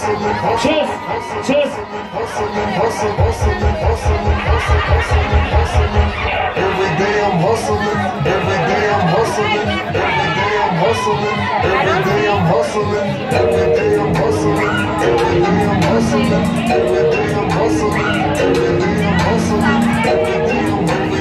Cheers. Cheers. Every day I'm hustling. Every day I'm hustling. Every day I'm hustling. Every day I'm hustling. Every day I'm hustling. Every day I'm hustling. Every day I'm hustling. Every day I'm hustling. Every day I'm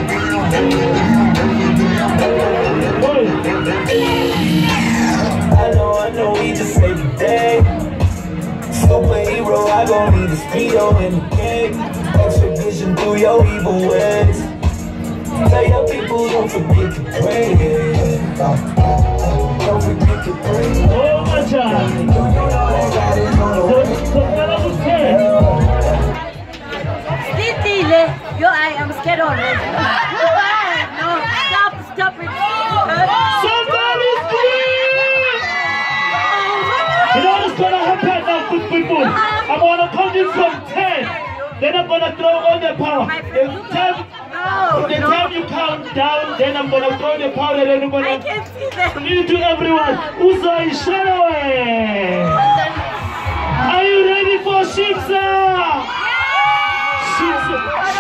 I know we just every day. Superhero, I gon' need a speedo and a cake. Extra vision through your evil ways. Tell your people don't forget to pray. Don't forget to pray. Oh my God. Yo, I am scared already. No, stop it. Somebody scream! You know what's gonna happen now, good people? I'm gonna count it from 10. Then I'm gonna throw all the power. The time you count down, then I'm gonna throw the power and then I'm gonna give to everyone. Uzoi Shanoe! Are you ready for Shiksa? Shiksa!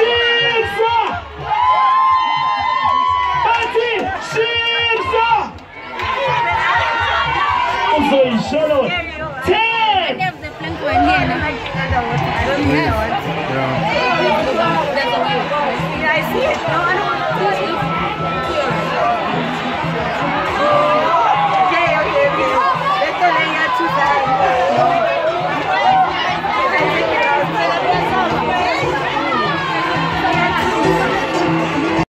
Pati! Shiksa! Uzoi Shanoe! 10! I see it. No,